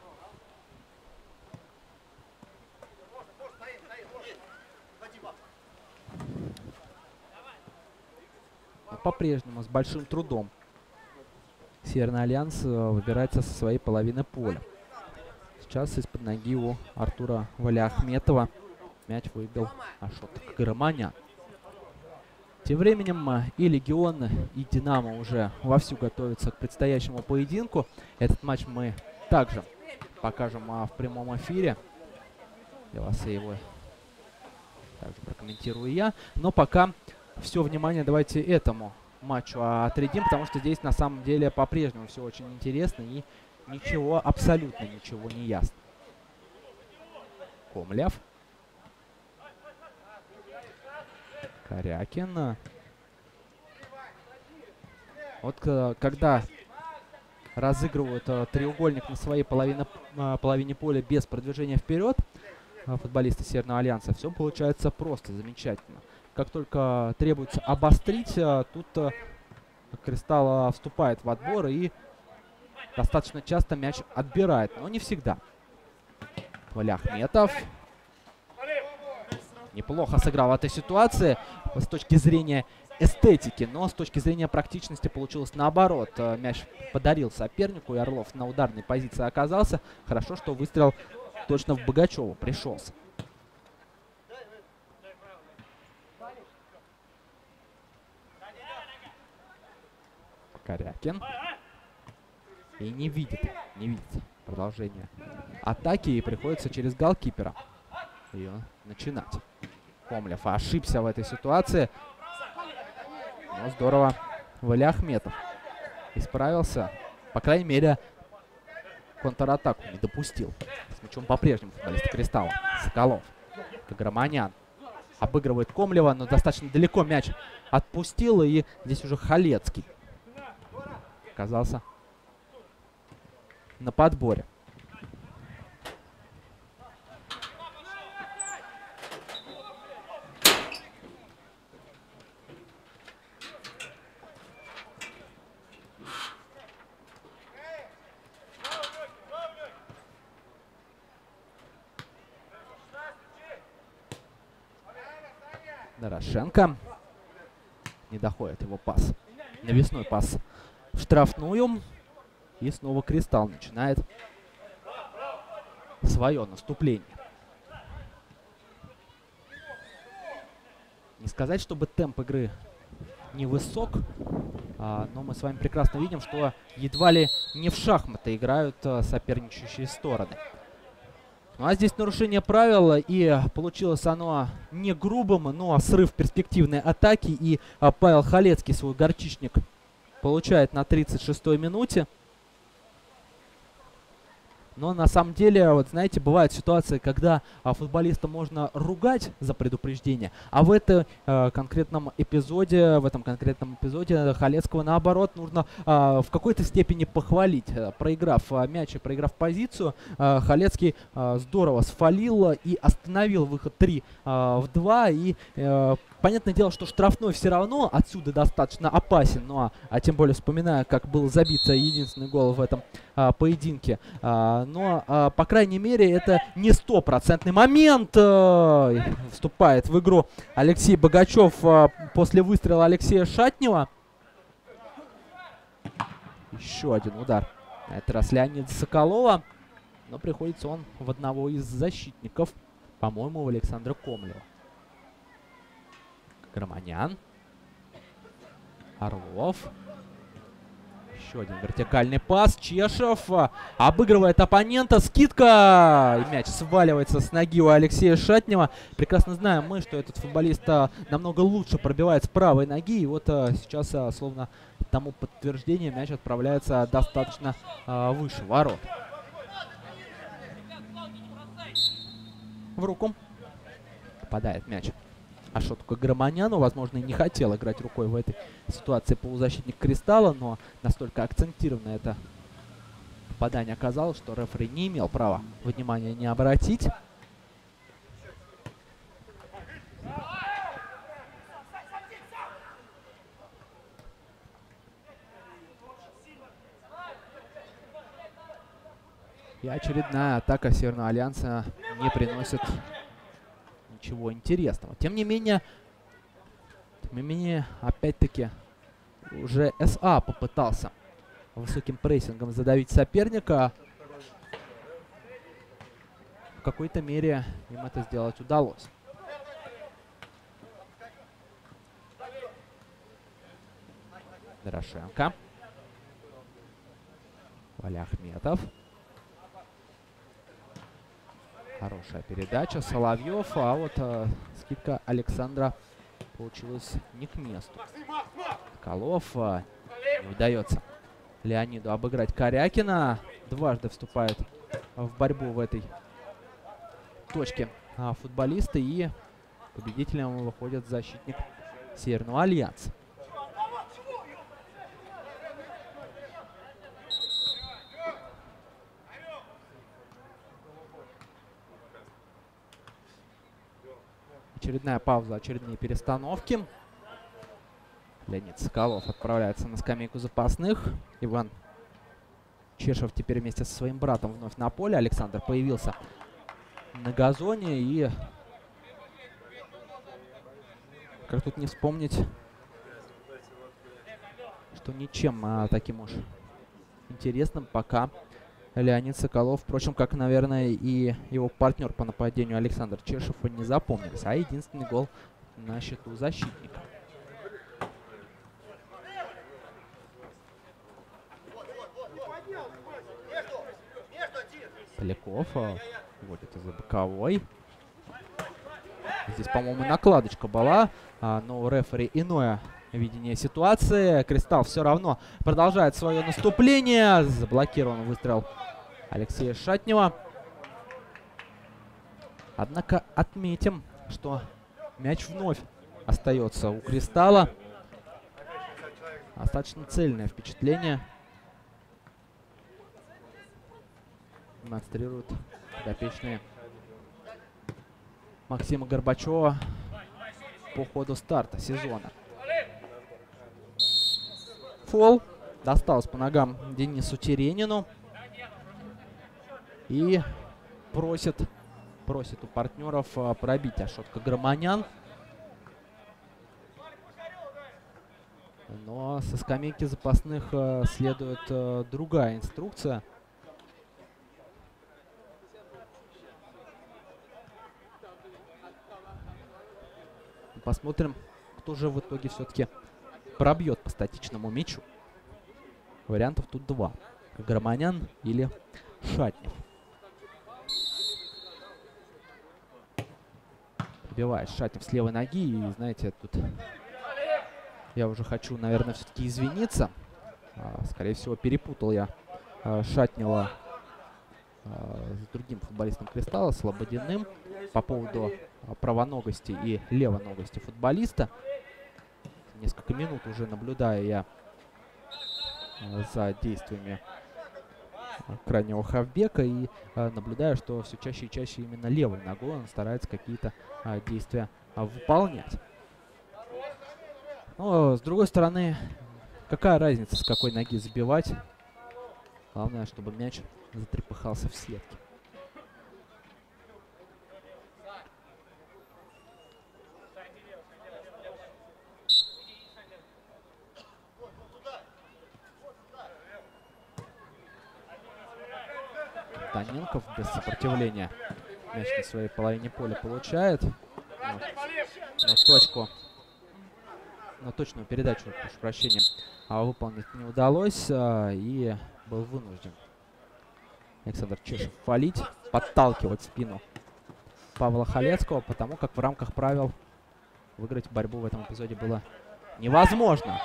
По-прежнему с большим трудом Северный Альянс выбирается со своей половины поля. Сейчас из-под ноги у Артура Валиахметова мяч выбил Ашот Каграманян. Тем временем и Легион, и Динамо уже вовсю готовятся к предстоящему поединку. Этот матч мы также покажем в прямом эфире. Для вас его также прокомментирую я. Но пока все внимание давайте этому матчу отрядим, потому что здесь на самом деле по-прежнему все очень интересно и ничего, абсолютно ничего не ясно. Комлев. Корякин. Вот когда разыгрывают треугольник на своей половине поля без продвижения вперед футболисты Северного Альянса, все получается просто замечательно. Как только требуется обострить, тут Кристалл вступает в отбор и достаточно часто мяч отбирает, но не всегда. Валиахметов неплохо сыграл в этой ситуации с точки зрения эстетики, но с точки зрения практичности получилось наоборот. Мяч подарил сопернику, и Орлов на ударной позиции оказался. Хорошо, что выстрел точно в Богачева пришелся. Корякин. И не видит продолжение атаки, и приходится через голкипера ее начинать. Комлев ошибся в этой ситуации. Но здорово Валиахметов исправился. По крайней мере, контратаку не допустил. С мячом по-прежнему футболист Кристалла. Соколов. Каграманян обыгрывает Комлева, но достаточно далеко мяч отпустил. И здесь уже Халецкий оказался на подборе. Дорошенко. Не доходит его пас. Навесной пас в штрафную. И снова Кристалл начинает свое наступление. Не сказать, чтобы темп игры невысок, но мы с вами прекрасно видим, что едва ли не в шахматы играют соперничающие стороны. Ну а здесь нарушение правил, и получилось оно не грубым, но срыв перспективной атаки. И Павел Халецкий свой горчичник получает на 36-й минуте. Но на самом деле, вот знаете, бывают ситуации, когда футболиста можно ругать за предупреждение, а в этом конкретном эпизоде Халецкого наоборот нужно в какой-то степени похвалить. Проиграв мяч и проиграв позицию, Халецкий здорово сфалил и остановил выход 3-2. И понятное дело, что штрафной все равно отсюда достаточно опасен, ну а тем более вспоминая, как был забит единственный гол в этом поединке. Но, по крайней мере, это не стопроцентный момент. Вступает в игру Алексей Богачев после выстрела Алексея Шатнева. Еще один удар. На этот раз Леонида Соколова. Но приходится он в одного из защитников, по-моему, в Александра Комлева. Каграманян. Орлов. Еще один вертикальный пас. Чешев обыгрывает оппонента. Скидка. И мяч сваливается с ноги у Алексея Шатнева. Прекрасно знаем мы, что этот футболист намного лучше пробивает с правой ноги. И вот сейчас, словно тому подтверждение, мяч отправляется достаточно выше ворот. В руку попадает мяч Ашотку Громаняну. Возможно, и не хотел играть рукой в этой ситуации полузащитник Кристалла, но настолько акцентированно это попадание оказалось, что рефери не имел права внимания не обратить. И очередная атака Северного Альянса не приносит ничего интересного. Тем не менее, опять-таки, уже СА попытался высоким прессингом задавить соперника. В какой-то мере им это сделать удалось. Дорошенко. Валиахметов. Хорошая передача. Соловьев. А вот скидка Александра получилась не к месту. Соколов. Не удается Леониду обыграть Корякина. Дважды вступает в борьбу в этой точке футболисты. И победителем выходит защитник Северного Альянса. Очередная пауза, очередные перестановки. Леонид Соколов отправляется на скамейку запасных. Иван Чешев теперь вместе со своим братом вновь на поле. Александр появился на газоне. И как тут не вспомнить, что ничем таким уж интересным пока Леонид Соколов, впрочем, как, наверное, и его партнер по нападению Александр Чешев, не запомнился. А единственный гол на счету защитника. Поляков вводит из-за боковой. Здесь, по-моему, накладочка была, но у рефери иное видение ситуации. Кристалл все равно продолжает свое наступление. Заблокирован выстрел Алексея Шатнева. Однако отметим, что мяч вновь остается у Кристалла. Достаточно цельное впечатление демонстрируют подопечные Максима Горбачева по ходу старта сезона. Фол досталось по ногам Денису Теренину. И просит у партнеров пробить Ашотка Громанян. Но со скамейки запасных следует другая инструкция. Посмотрим, кто же в итоге все-таки пробьет по статичному мячу. Вариантов тут два. Громанян или Шатнев. Пробивает Шатнев с левой ноги. И, знаете, тут я уже хочу, наверное, все-таки извиниться. Скорее всего, перепутал я Шатнева с другим футболистом Кристалла, Слободиным, по поводу правоногости и левоногости футболиста. Несколько минут уже наблюдаю я за действиями крайнего хавбека и наблюдаю, что все чаще и чаще именно левой ногой он старается какие-то действия выполнять. Но, с другой стороны, какая разница, с какой ноги забивать? Главное, чтобы мяч затрепыхался в сетке. Таненков без сопротивления мяч на своей половине поля получает. Но точную передачу, прошу прощения, выполнить не удалось. И был вынужден Александр Чешев фалить, подталкивать в спину Павла Халецкого, потому как в рамках правил выиграть борьбу в этом эпизоде было невозможно.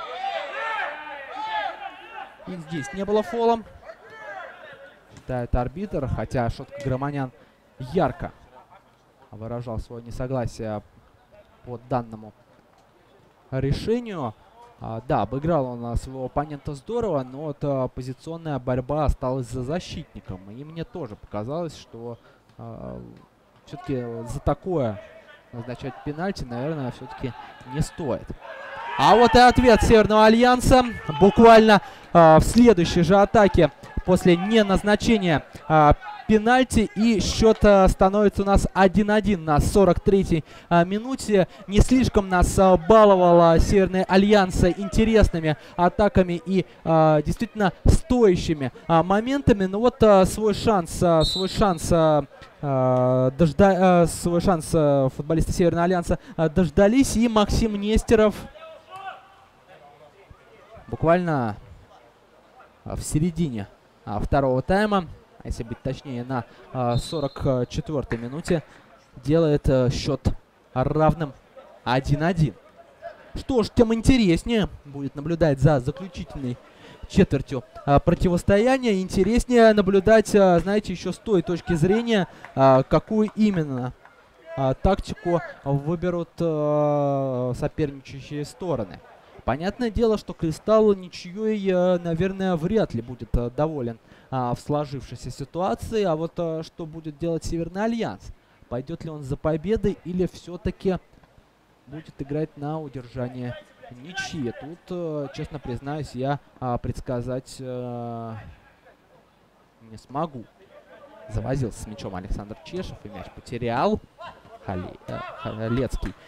И здесь не было фола. Считает арбитр, хотя Ашотка Громанян ярко выражал свое несогласие по данному решению. Да, обыграл он своего оппонента здорово, но вот позиционная борьба осталась за защитником. И мне тоже показалось, что все-таки за такое назначать пенальти, наверное, все-таки не стоит. А вот и ответ Северного Альянса. Буквально в следующей же атаке после неназначения пенальти. И счет становится у нас 1-1 на 43-й минуте. Не слишком нас баловала Северный Альянс интересными атаками и действительно стоящими моментами. Но вот свой шанс футболисты Северного Альянса дождались. И Максим Нестеров буквально в середине второго тайма, а если быть точнее, на 44-й минуте, делает счет равным 1-1. Что ж, тем интереснее будет наблюдать за заключительной четвертью противостояния. Интереснее наблюдать, знаете, еще с той точки зрения, какую именно тактику выберут соперничающие стороны. Понятное дело, что Кристалл ничьей, наверное, вряд ли будет доволен в сложившейся ситуации. А вот что будет делать Северный Альянс? Пойдет ли он за победой или все-таки будет играть на удержание ничьи? Тут, честно признаюсь, я предсказать не смогу. Завозился с мячом Александр Чешев, и мяч потерял. Халецкий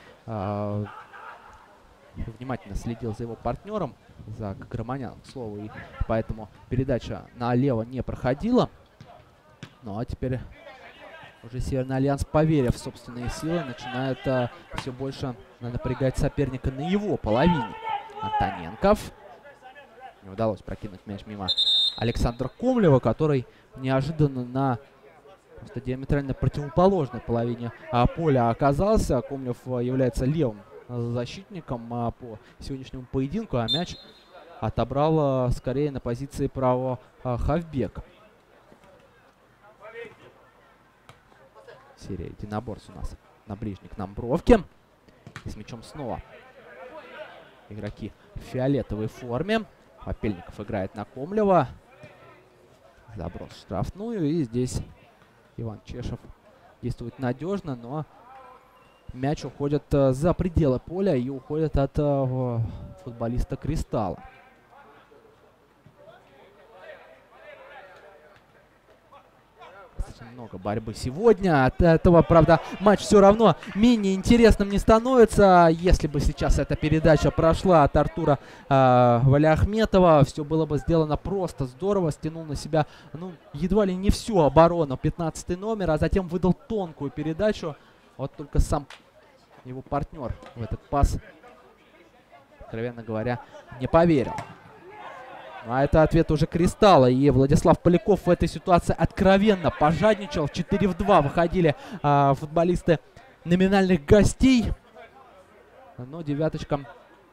внимательно следил за его партнером, за Каграманяном, к слову, и поэтому передача налево не проходила. Ну а теперь уже Северный Альянс, поверив в собственные силы, начинает все больше напрягать соперника на его половине. Антоненков. Не удалось прокинуть мяч мимо Александра Комлева, который неожиданно на просто диаметрально противоположной половине поля оказался. Комлев является левым защитником по сегодняшнему поединку, а мяч отобрал скорее на позиции правого хавбека. Серия единоборств у нас на ближней к нам бровке. И с мячом снова игроки в фиолетовой форме. Попельников играет на Комлева. Заброс в штрафную. И здесь Иван Чешев действует надежно, но мяч уходит за пределы поля и уходит от футболиста Кристалла. Достаточно много борьбы сегодня. От этого, правда, матч все равно менее интересным не становится. Если бы сейчас эта передача прошла от Артура Валиахметова, все было бы сделано просто здорово. Стянул на себя, ну, едва ли не всю оборону 15-й номер, а затем выдал тонкую передачу. Вот только сам его партнер в этот пас, откровенно говоря, не поверил. А это ответ уже Кристалла. И Владислав Поляков в этой ситуации откровенно пожадничал. 4-2 выходили футболисты номинальных гостей. Но девяточка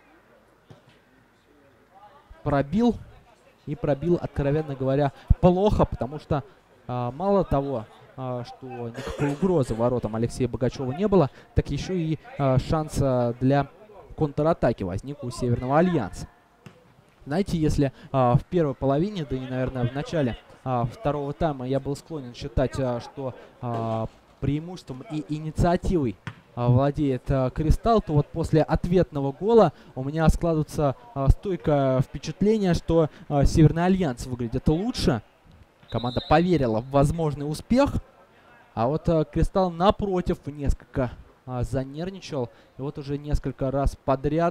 пробил. И пробил, откровенно говоря, плохо, потому что мало того, что никакой угрозы воротам Алексея Богачева не было, так еще и шанс для контратаки возник у Северного Альянса. Знаете, если в первой половине, да и, наверное, в начале второго тайма я был склонен считать, что преимуществом и инициативой владеет Кристалл, то вот после ответного гола у меня складывается стойкое впечатление, что Северный Альянс выглядит лучше. Команда поверила в возможный успех, а вот Кристалл напротив несколько занервничал. И вот уже несколько раз подряд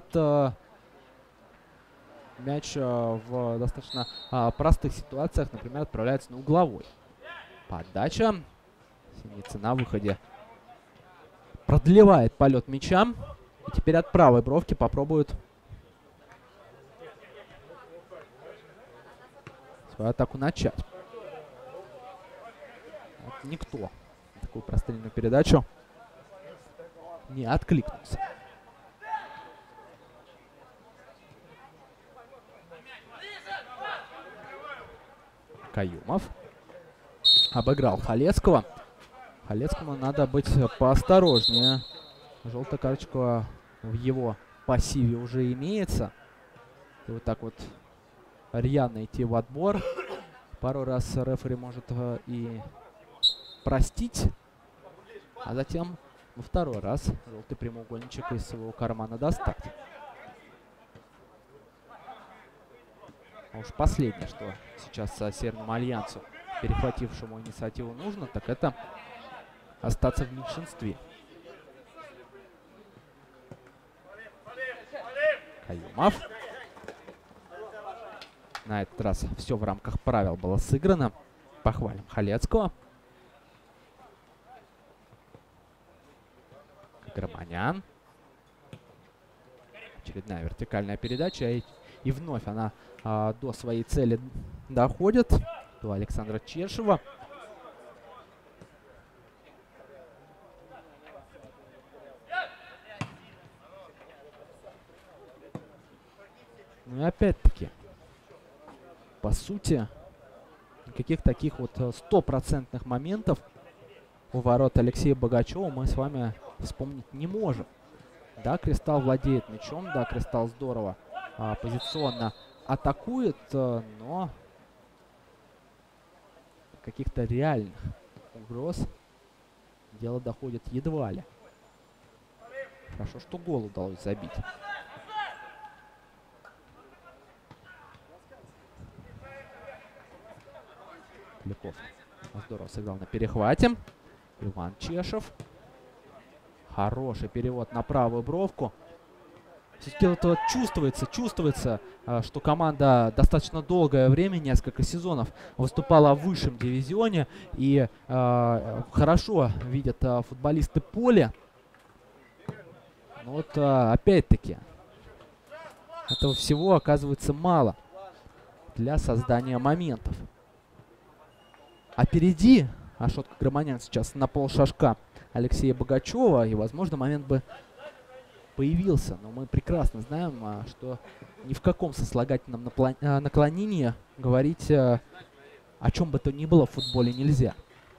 мяч в достаточно простых ситуациях, например, отправляется на угловой. Подача. Синица на выходе продлевает полет мяча. И теперь от правой бровки попробует свою атаку начать. Вот никто на такую прострельную передачу не откликнулся. Каюмов обыграл Халецкого. Халецкому надо быть поосторожнее Желтая карточка в его пассиве уже имеется. И вот так вот рьяно идти в отбор. Пару раз рефери может и простить, а затем во второй раз желтый прямоугольничек из своего кармана достать. А уж последнее, что сейчас Северному Альянсу, перехватившему инициативу, нужно, так это остаться в меньшинстве. Каюмов. На этот раз все в рамках правил было сыграно. Похвалим Халецкого. Гармонян. Очередная вертикальная передача. И вновь она до своей цели доходит. До Александра Чешева. Ну и опять-таки, по сути, никаких таких вот стопроцентных моментов у ворот Алексея Богачева мы с вами вспомнить не можем. Да, Кристалл владеет мячом, да, Кристалл здорово позиционно атакует, но каких-то реальных угроз дело доходит едва ли. Хорошо, что гол удалось забить. Поляков здорово сыграл на перехвате. Иван Чешев. Хороший перевод на правую бровку. Все-таки вот чувствуется, что команда достаточно долгое время, несколько сезонов, выступала в высшем дивизионе. И хорошо видят футболисты поле. Но вот опять-таки этого всего оказывается мало для создания моментов. А впереди Ашот Каграманян сейчас на полшажка Алексея Богачева, и, возможно, момент бы появился. Но мы прекрасно знаем, что ни в каком сослагательном наклонении говорить о чем бы то ни было в футболе нельзя.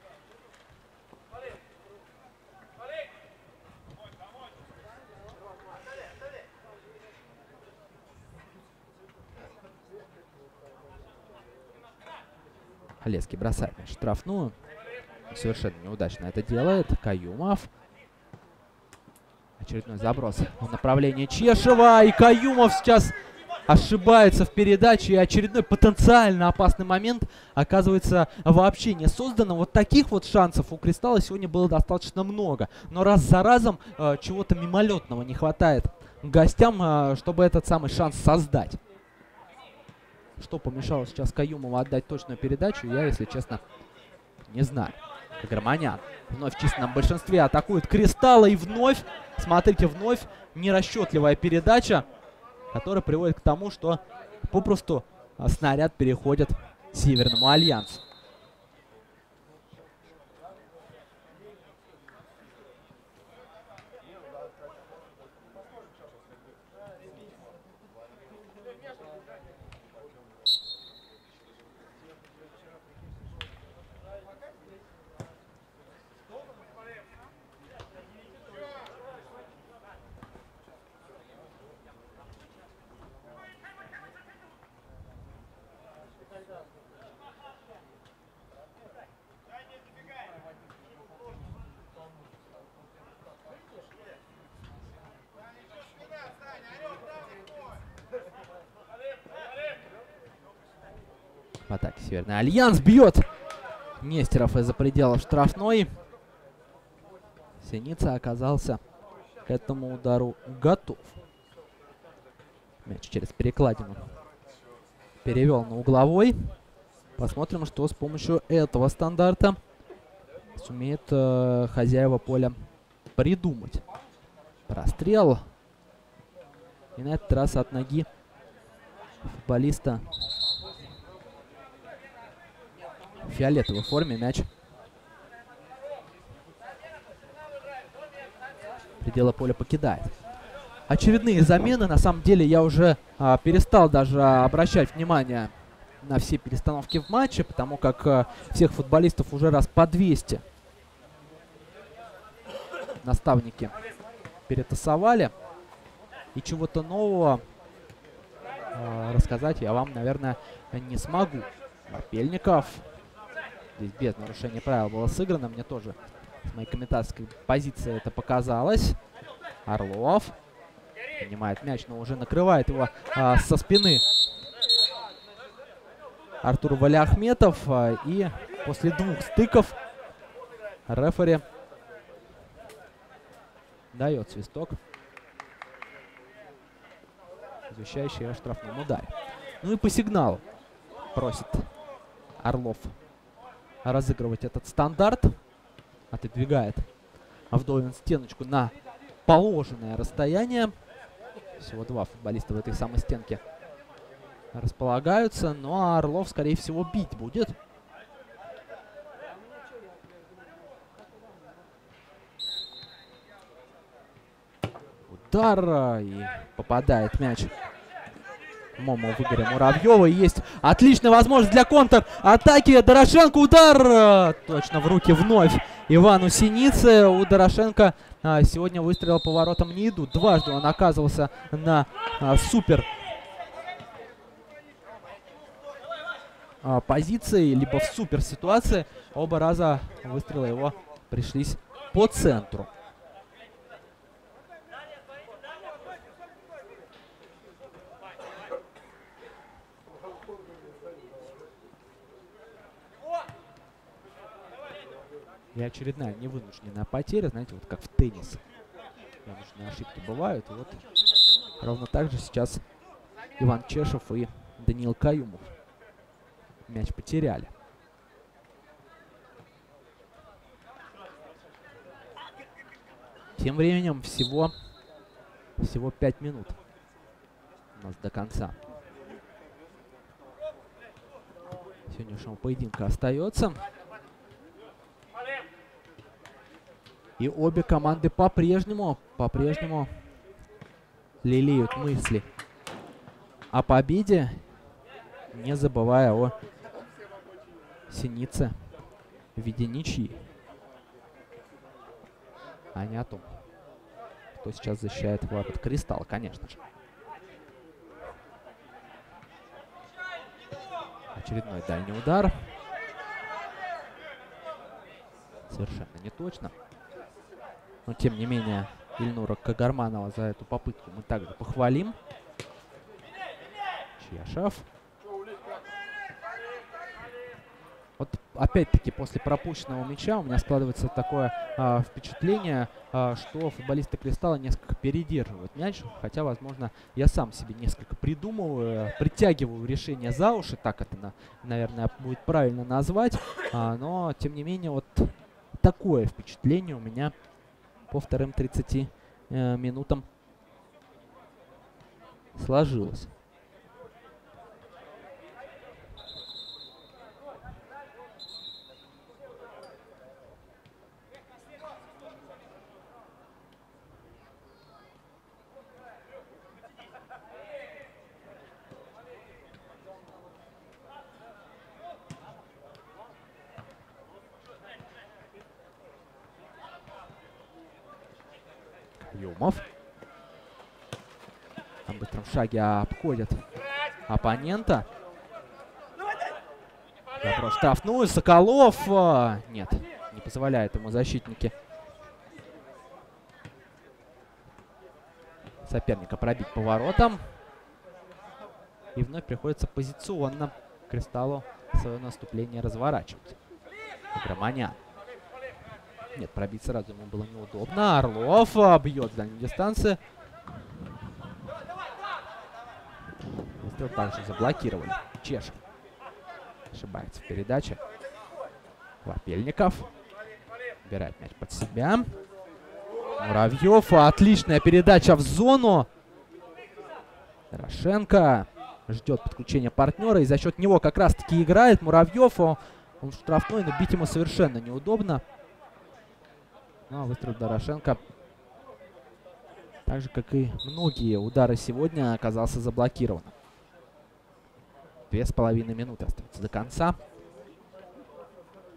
Халецкий бросает мяч в штрафную. Совершенно неудачно это делает. Каюмов. Очередной заброс в направлении Чешева. И Каюмов сейчас ошибается в передаче. И очередной потенциально опасный момент оказывается вообще не создан. Вот таких вот шансов у Кристалла сегодня было достаточно много. Но раз за разом чего-то мимолетного не хватает гостям, чтобы этот самый шанс создать. Что помешало сейчас Каюмову отдать точную передачу, я, если честно, не знаю. Каграманян вновь в численном большинстве атакует Кристалла. И вновь, смотрите, вновь нерасчетливая передача, которая приводит к тому, что попросту снаряд переходит Северному Альянсу. В атаке Северный Альянс бьет Нестеров из-за пределов штрафной. Синица оказался к этому удару готов. Мяч через перекладину перевел на угловой. Посмотрим, что с помощью этого стандарта сумеет хозяева поля придумать. Прострел. И на этот раз от ноги футболиста в фиолетовой форме мяч пределы поля покидает. Очередные замены. На самом деле я уже перестал даже обращать внимание на все перестановки в матче, потому как всех футболистов уже раз по 200 наставники перетасовали. И чего-то нового рассказать я вам, наверное, не смогу. Вапельников. Здесь без нарушения правил было сыграно. Мне тоже с моей комментаторской позиции это показалось. Орлов принимает мяч, но уже накрывает его со спины Артур Валиахметов. И после 2 стыков рефери дает свисток, извещающий о штрафном ударе. Ну и по сигналу просит Орлов разыгрывать этот стандарт. Отодвигает Авдовин стеночку на положенное расстояние. Всего 2 футболиста в этой самой стенке располагаются. Ну а Орлов, скорее всего, бить будет. Удар. И попадает мяч Момо в Игоря Муравьева. Есть отличная возможность для контр-атаки. Дорошенко, удар! Точно в руки вновь Ивану Синице. У Дорошенко сегодня выстрелы по воротам не идут. Дважды он оказывался на супер позиции, либо в супер ситуации. Оба раза выстрелы его пришлись по центру. И очередная невынужденная потеря, знаете, вот как в теннисе. Вынужденные ошибки бывают. И вот ровно так же сейчас Иван Чешев и Даниил Каюмов мяч потеряли. Тем временем всего 5 минут у нас до конца сегодняшнего поединка остается. И обе команды по-прежнему лелеют мысли о победе, не забывая о Синице в виде ничьи. А не о том, кто сейчас защищает ворот Кристалл, конечно же. Очередной дальний удар. Совершенно не точно. Но, тем не менее, Ильнура Кагарманова за эту попытку мы также похвалим. Чешев. Вот опять-таки после пропущенного мяча у меня складывается такое впечатление, что футболисты Кристалла несколько передерживают мяч. Хотя, возможно, я сам себе несколько придумываю, притягиваю решение за уши. Так это, наверное, будет правильно назвать. Но, тем не менее, вот такое впечатление у меня по вторым 30 минутам сложилось. Юмов. На быстром шаге обходит оппонента. Добро штрафную. Соколов. Нет, не позволяет ему защитники соперника пробить по воротам. И вновь приходится позиционно Кристаллу свое наступление разворачивать. Громанян. Нет, пробить сразу ему было неудобно. Орлов бьет с дальней дистанции. Выстрел также заблокировали. Чешев ошибается в передаче. Вапельников убирает мяч под себя. Муравьев. Отличная передача в зону. Дорошенко ждет подключения партнера. И за счет него как раз-таки играет Муравьев. Он штрафной, но бить ему совершенно неудобно. Ну, а выстрел Дорошенко, так же, как и многие удары сегодня, оказался заблокирован. 2,5 минуты остается до конца.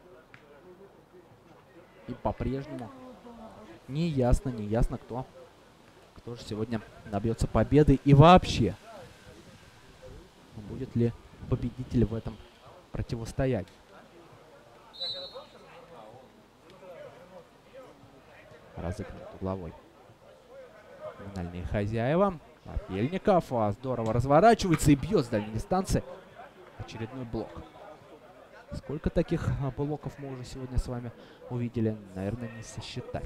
И по-прежнему неясно, кто Кто же сегодня добьется победы и вообще будет ли победитель в этом противостоянии. Разыгрывает угловой. Номинальные хозяева. Попельников здорово разворачивается и бьет с дальней дистанции. Очередной блок. Сколько таких блоков мы уже сегодня с вами увидели, наверное, не сосчитать.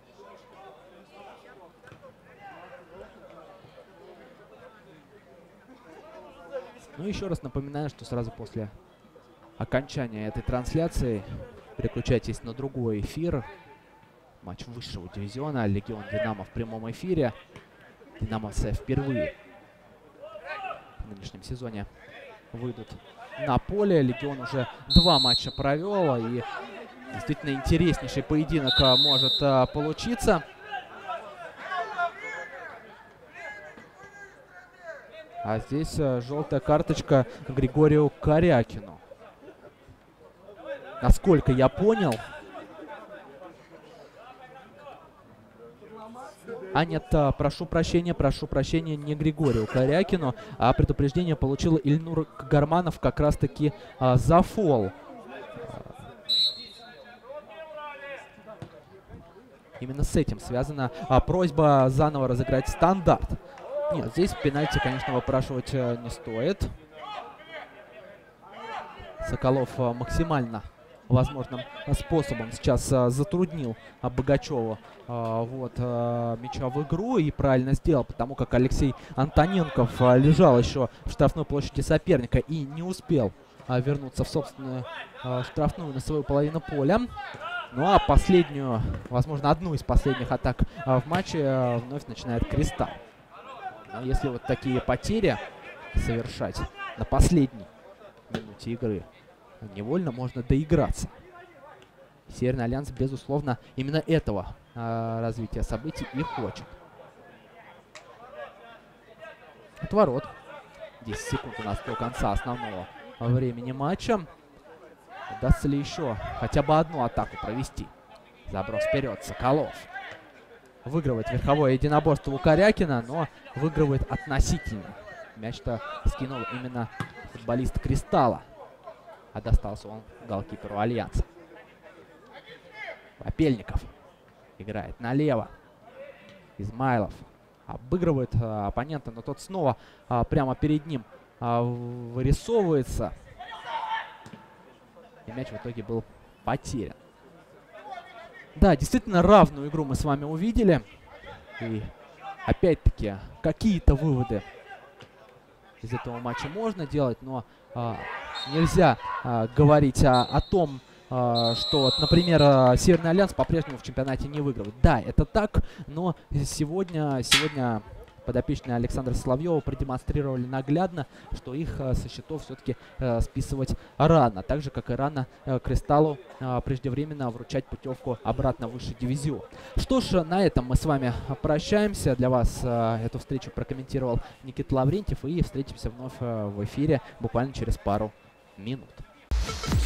Ну, еще раз напоминаю, что сразу после окончания этой трансляции переключайтесь на другой эфир. Матч высшего дивизиона. Легион Динамо в прямом эфире. Динамовцы впервые в нынешнем сезоне выйдут на поле. Легион уже 2 матча провел. И действительно интереснейший поединок может получиться. А здесь желтая карточка Григорию Корякину. Насколько я понял... А нет, прошу прощения, не Григорию Корякину, а предупреждение получил Ильнур Кагарманов как раз-таки за фол. Именно с этим связана просьба заново разыграть стандарт. Нет, здесь пенальти, конечно, выпрашивать не стоит. Соколов максимально возможным способом сейчас затруднил Богачеву мяча в игру и правильно сделал, потому как Алексей Антоненков лежал еще в штрафной площади соперника и не успел вернуться в собственную штрафную на свою половину поля. Ну а последнюю, возможно, одну из последних атак в матче вновь начинает Кристалл. Но если вот такие потери совершать на последней минуте игры, невольно можно доиграться. Северный Альянс, безусловно, именно этого развития событий и хочет. Отворот. 10 секунд у нас до конца основного времени матча. Удастся ли еще хотя бы одну атаку провести? Заброс вперед. Соколов выигрывает верховое единоборство у Корякина, но выигрывает относительно. Мяч-то скинул именно футболист Кристалла. А достался он голкиперу Альянса. Попельников играет налево. Измайлов обыгрывает оппонента, но тот снова прямо перед ним вырисовывается. И мяч в итоге был потерян. Да, действительно равную игру мы с вами увидели. И опять-таки какие-то выводы из этого матча можно делать, но нельзя говорить о том, что, вот, например, Северный Альянс по-прежнему в чемпионате не выигрывает. Да, это так, но сегодня подопечные Александра Соловьева продемонстрировали наглядно, что их со счетов все-таки списывать рано. Так же, как и рано Кристаллу преждевременно вручать путевку обратно в высший дивизион. Что ж, на этом мы с вами прощаемся. Для вас эту встречу прокомментировал Никита Лаврентьев. И встретимся вновь в эфире буквально через пару минут.